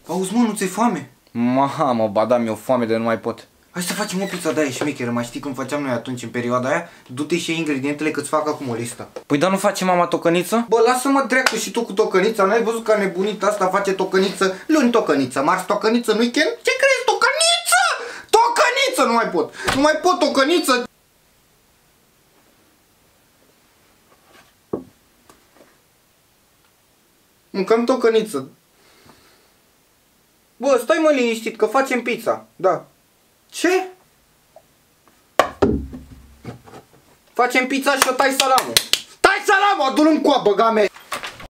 Auzi, mă, nu ți-e foame? Mamă, ba da, mi-o foame de nu mai pot. Hai să facem o pizza de-aia șmecheră, mai știi cum făceam noi atunci în perioada aia? Du-te și iei ingredientele că-ți fac acum o listă. Păi da, nu face mama tocăniță? Bă, lasă-mă dreacul și tu cu tocănița, n-ai văzut ca nebunita asta face tocăniță, luni tocăniță, marți tocăniță, în weekend? Ce crezi, tocăniță? Tocăniță, nu mai pot, nu mai pot tocăniță! Mâncăm tocăniță. Bă, stai mă liniștit că facem pizza, da. Ce? Facem pizza și o tai salamul. Tai salamul, adu-l în coa, băga mea.